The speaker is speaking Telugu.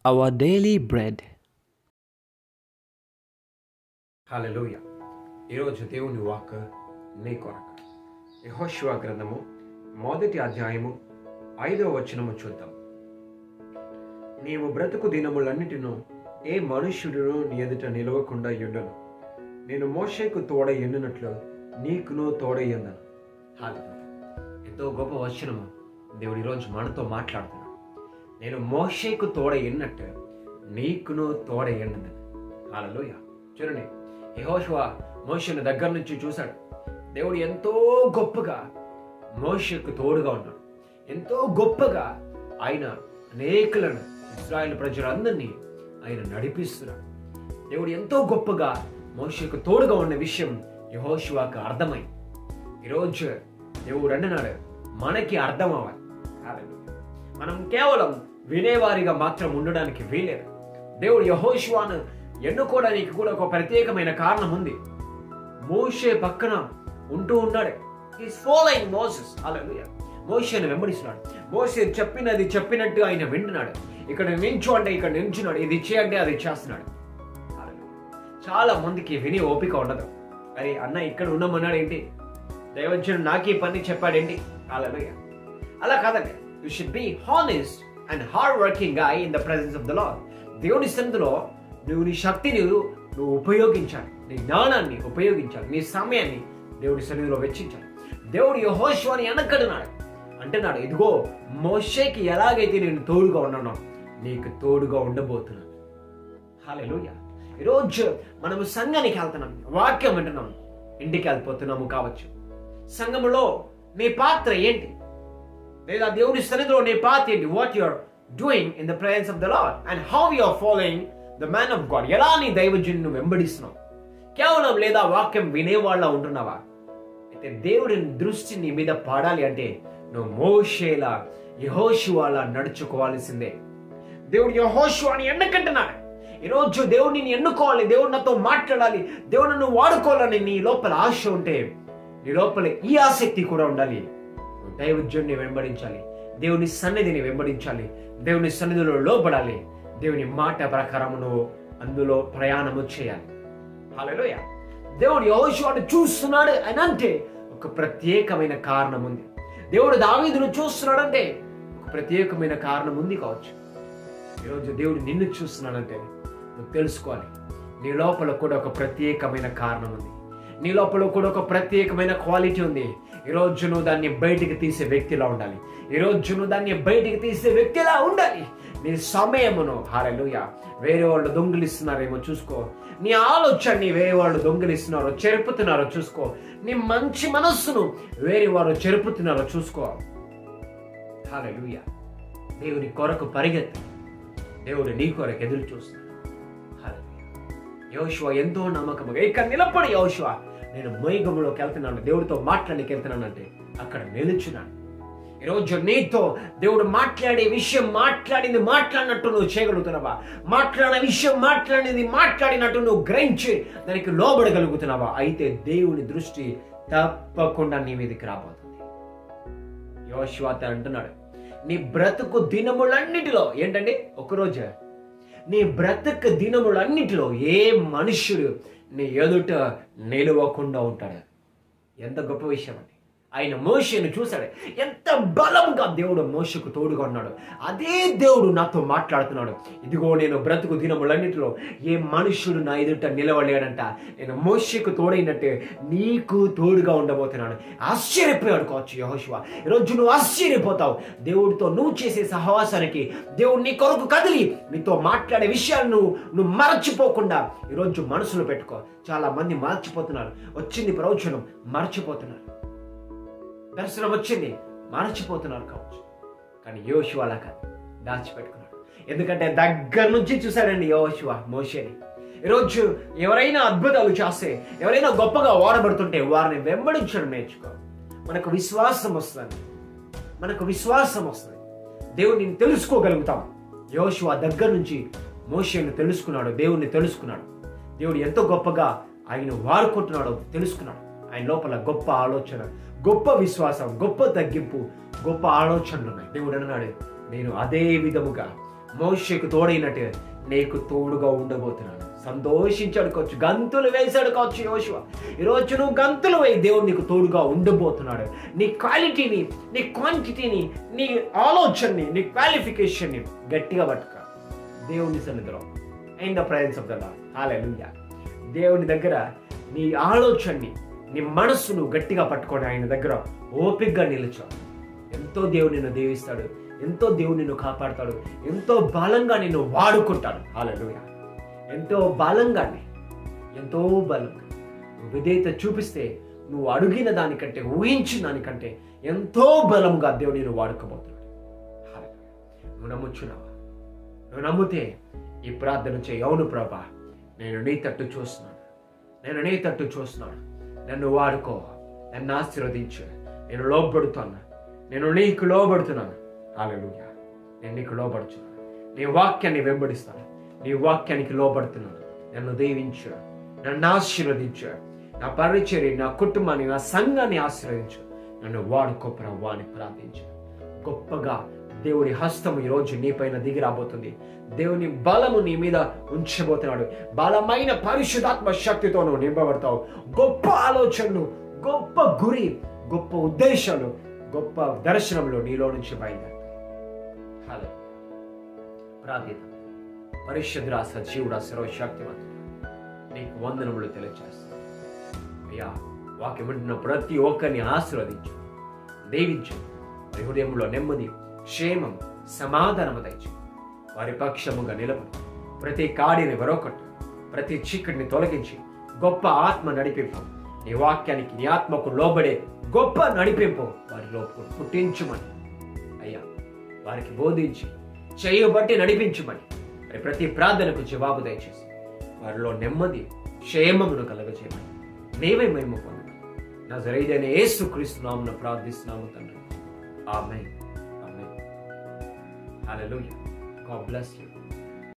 our daily bread. హల్లెలూయా. ఈరోజు దేవుని వాక్ నీ కొరకు. యెహోషువ గ్రంథము 1వ అధ్యాయము 5వ వచనము చూద్దాం. నీవు బ్రతుకు దినములన్నిటిను ఏ మనుష్యుడును నీ ఎదుట నిలవకుండా యుండను. నేను మోషేకు తోడై ఎన్నునట్లు నీకును తోడై ఉన్నాను. హల్లెలూయా. ఎంతో గొప్ప వచనము దేవుడు ఈరోజు మనతో మాట్లాడుతున్నాడు. నేను మోషేకు తోడై ఎన్నట్టు నీకును తోడై ఎన్నను. హల్లెలూయా. చూడండి, యెహోషువ మోషేను దగ్గర నుంచి చూశాడు. దేవుడు ఎంతో గొప్పగా మోషేకు తోడుగా ఉన్నాడు. ఎంతో గొప్పగా ఆయన అనేకులను ఇశ్రాయేలు ప్రజలందరినీ ఆయన నడిపిస్తున్నాడు. దేవుడు ఎంతో గొప్పగా మోషేకు తోడుగా ఉన్న విషయం యెహోషువకు అర్థమైంది. ఈరోజు దేవుడు అంటున్నాడు, మనకి అర్థం అవ్వాలి. మనం కేవలం వినేవారిగా మాత్రం ఉండడానికి వీలేదు. దేవుడు యెహోషువను ఎన్నుకోవడానికి కూడా ఒక ప్రత్యేకమైన కారణం ఉంది. మోషే పక్కన ఉంటూ ఉన్నాడు. He's following Moses. హల్లెలూయా. మోషేను వెంబడిస్తున్నాడు. మోషే చెప్పినది చెప్పినట్టు ఆయన వింటున్నాడు. ఇక్కడ నించు అంటే ఇక్కడ నించున్నాడు, ఇది చేయంటే అది చేస్తున్నాడు. చాలా మందికి విని ఓపిక ఉండదు. అరే అన్న ఇక్కడ ఉన్నామన్నాడు ఏంటి, దైవజనుడు నాకు ఈ పని చెప్పాడేంటి. హల్లెలూయా. అలా కాదండి. You should be honest and hard working guy in the presence of the lord. దేవుని సన్నిధిలో నువ్వు నీ శక్తిని నువ్వు ఉపయోగించాలి, నీ జ్ఞానాన్ని ఉపయోగించాలి, నీ సమయాన్ని దేవుడి సన్నిధిలో వెచ్చించాలి. దేవుడు యెహోషువని అంటున్నాడు, ఇదిగో మోషేకి ఎలాగైతే నేను తోడుగా ఉన్నానో నీకు తోడుగా ఉండబోతున్నాను. హల్లెలూయా. ఈరోజు మనము సంఘానికి వెళ్తున్నాం, వాక్యం వింటున్నాం, ఇంటికి వెళ్ళిపోతున్నాము కావచ్చు. సంఘములో నీ పాత్ర ఏంటి, లేదా దేవుని సన్నిధిలో నీ పాత్ర ఏంటి? What you are doing in the presence of the lord and how you are following the man of god. ఎలా నీ దైవజనుని వెంబడిస్తున్నావు? కేవలం లేదా వాక్యం వినేవాళ్ళ ఉంటున్నావా? అయితే దేవుడి దృష్టి నీ మీద పడాలి అంటే నువ్వు మోషేలా యెహోషువలా నడుచుకోవాల్సిందే. దేవుడు యెహోషువని ఎన్నుకుంటున్నాడు. ఈరోజు దేవుడు నిన్ను ఎన్నుకోవాలి, దేవుడు నాతో మాట్లాడాలి, దేవుడు నన్ను వాడుకోవాలని నీ లోపల ఆశ ఉంటే, నీ లోపల ఈ ఆసక్తి కూడా ఉండాలి. నువ్వు దైవజనుని వెంబడించాలి, దేవుని సన్నిధిని వెంబడించాలి, దేవుని సన్నిధిలో లోబడాలి, దేవుని మాట ప్రకారం నువ్వు అందులో ప్రయాణము చేయాలి. హల్లెలూయా. దేవుడు యెహోషువను చూస్తున్నాడు అని అంటే ఒక ప్రత్యేకమైన కారణం ఉంది. దేవుడు దావీదును చూస్తున్నాడంటే ఒక ప్రత్యేకమైన కారణం ఉంది కావచ్చు. ఈరోజు దేవుడు నిన్ను చూస్తున్నాడంటే నువ్వు తెలుసుకోవాలి, నీ లోపల కూడా ఒక ప్రత్యేకమైన కారణం ఉంది, నీ లోపల కూడా ఒక ప్రత్యేకమైన క్వాలిటీ ఉంది. ఈరోజు నువ్వు దాన్ని బయటికి తీసే వ్యక్తిలా ఉండాలి. ఈరోజు నువ్వు దాన్ని బయటికి తీసే వ్యక్తిలా ఉండాలి. నీ సమయమును, హల్లెలూయా, వేరే వాళ్ళు దొంగిలిస్తున్నారేమో చూసుకో. నీ ఆలోచనని వేరే వాళ్ళు దొంగిలిస్తున్నారో చెరుపుతున్నారో చూసుకో. నీ మంచి మనస్సును వేరే వారు చెరుపుతున్నారో చూసుకో. హల్లెలూయా. దేవుని కొరకు పరిగెత్తు, దేవుడు నీ కొరకు ఎదురు చూస్తున్నాడు. హల్లెలూయా. యెహోషువ ఎంతో నమ్మకముగా ఇక్కడ నిలబడి, యెహోషువ నేను మేఘములోకి వెళ్తున్నాను, దేవుడితో మాట్లాడడానికి వెళ్తున్నాను అంటే అక్కడ నిలుచున్నాను. ఈరోజు నీతో దేవుడు మాట్లాడే విషయం మాట్లాడినట్టు నువ్వు చేయగలుగుతున్నావా? మాట్లాడిన విషయం మాట్లాడినట్టు నువ్వు గ్రహించి దానికి లోబడగలుగుతున్నావా? అయితే దేవుని దృష్టి తప్పకుండా నీ మీదకి రాబోతుంది. యెహోషువ అంటున్నాడు, నీ బ్రతుకు దినములన్నిటిలో ఏంటండి, ఒకరోజు నీ బ్రతుకు దినములన్నిటిలో ఏ మనుష్యుడు నీ ఎదుట నిలవకుండా ఉంటాడు. ఎంత గొప్ప విషయం అండి. ఆయన మోషేను చూశాడు, ఎంత బలంగా దేవుడు మోషేకు తోడుగా ఉన్నాడు. అదే దేవుడు నాతో మాట్లాడుతున్నాడు. ఇదిగో నేను బ్రతుకు దినములన్నిటిలో ఏ మనుష్యుడు నా ఎదుట నిలవలేడంట. నేను మోషేకు తోడైనట్టే నీకు తోడుగా ఉండబోతున్నాను. ఆశ్చర్యపోయాడు కావచ్చు యెహోషువ. ఈరోజు నువ్వు ఆశ్చర్యపోతావు. దేవుడితో నువ్వు చేసే సహవాసానికి దేవుడు నీ కొరకు కదిలి నీతో మాట్లాడే విషయాలను నువ్వు మరచిపోకుండా ఈరోజు మనసులో పెట్టుకో. చాలా మంది మర్చిపోతున్నారు. వచ్చింది ప్రవచనం, మర్చిపోతున్నారు. దర్శనం వచ్చింది, మరచిపోతున్నారు కావచ్చు. కానీ యెహోషువ అలా కాదు, దాచిపెట్టుకున్నాడు. ఎందుకంటే దగ్గర నుంచి చూశాడండి యెహోషువ మోషేని. ఈరోజు ఎవరైనా అద్భుతాలు చేస్తే, ఎవరైనా గొప్పగా వాడబడుతుంటే వారిని వెంబడించడం నేర్చుకో. మనకు విశ్వాసం వస్తుంది, దేవుడిని తెలుసుకోగలుగుతాం. యెహోషువ దగ్గర నుంచి మోషేను తెలుసుకున్నాడు, దేవుడిని తెలుసుకున్నాడు. దేవుడు ఎంతో గొప్పగా ఆయన వాడుకుంటున్నాడో తెలుసుకున్నాడు. ఆయన లోపల గొప్ప ఆలోచన, గొప్ప విశ్వాసం, గొప్ప తగ్గింపు, గొప్ప ఆలోచనలు ఉన్నాయి. దేవుడు అన్నాడు, నేను అదే విధముగా మోషేకు తోడైనట్టు నీకు తోడుగా ఉండబోతున్నాను. సంతోషించి అడుకోవచ్చు, గంతులు వేసి అడుకోవచ్చు. యోషువ, ఈరోజు నువ్వు గంతులు వేయి, దేవుడు నీకు తోడుగా ఉండబోతున్నాడు. నీ క్వాలిటీని, నీ క్వాంటిటీని, నీ ఆలోచనని, నీ క్వాలిఫికేషన్ని గట్టిగా పట్టుక దేవుని సన్నిధిలో in the presence of the lord. Hallelujah. దేవుని దగ్గర నీ ఆలోచనని, నీ మనస్సును గట్టిగా పట్టుకొని ఆయన దగ్గర ఓపికగా నిలిచా. ఎంతో దేవుడు నిన్ను దీవిస్తాడు, ఎంతో దేవుడు నిన్ను కాపాడుతాడు, ఎంతో బలంగా నిన్ను వాడుకుంటాడు. హల్లెలూయా. ఎంతో బలంగానే, ఎంతో బలంగా నువ్వు విధేయత చూపిస్తే నువ్వు అడిగిన దానికంటే, ఊహించిన దానికంటే ఎంతో బలంగా దేవుడు నిన్ను వాడుకోబోతున్నాడు. హల్లెలూయా. నువ్వు నమ్ముచున్నావా? నువ్వు నమ్మితే ఈ ప్రార్థన చేయి. అవును ప్రభా, నేను నీ తట్టు చూస్తున్నాను, నేను నీ తట్టు చూస్తున్నాను, నన్ను వాడుకో, నన్ను ఆశీర్వదించు, నేను లోబడుతాను, నేను నీకు లోబడుతున్నాను. హల్లెలూయా. నేను నీకు లోబడుతున్నాను, నీ వాక్యాన్ని వెంబడిస్తాను, నీ వాక్యానికి లోబడుతున్నాను. నన్ను దీవించు, నన్ను ఆశీర్వదించు, నా పరిచర్య, నా కుటుంబాన్ని, నా సంఘాన్ని ఆశీర్వదించు, నన్ను వాడుకో ప్రభువా అని ప్రార్థించు. గొప్పగా దేవుడి హస్తము ఈరోజు నీ పైన దిగి రాబోతుంది. దేవుని బలము నీ మీద ఉంచబోతున్నాడు. బలమైన పరిశుద్ధాత్మ శక్తితో నువ్వు నింపబడతావు. గొప్ప ఆలోచనలు, గొప్ప గురి, గొప్ప ఉద్దేశాలు, గొప్ప దర్శనంలో నీలో నుంచి బయలుదేరుతాయి. హలో ప్రార్థిద్దాం. పరిశుద్ధ సజీవుడా, సర్వశక్తివంతుడా, నీకు వందనములు తెలియజేస్తాను అయ్యా. వాక్యం వింటున్న ప్రతి ఒక్కరిని ఆశీర్వదించు, దీవించు. వారి హృదయంలో నెమ్మది, క్షేమం, సమాధానము దయచు. వారి పక్షముగా నిలబడి ప్రతి కాడిని వరొకట్టు, ప్రతి చీకటిని తొలగించి గొప్ప ఆత్మ నడిపింపు, నీ వాక్యానికి, నీ ఆత్మకు లోబడే గొప్ప నడిపింపు వారిలో పుట్టించుమని అయ్యా వారికి బోధించి చేయబట్టి నడిపించుమని ప్రతి ప్రార్థనకు జవాబు దయచేసి వారిలో నెమ్మది, క్షేమమును కలగచేయమని నీవే మహిమ పొందమని నజరేయుడైన యేసుక్రీస్తు నామమున ప్రార్థిస్తున్నాము తండ్రి. ఆమేన్. ఆమేన్. హల్లెలూయా. God bless you.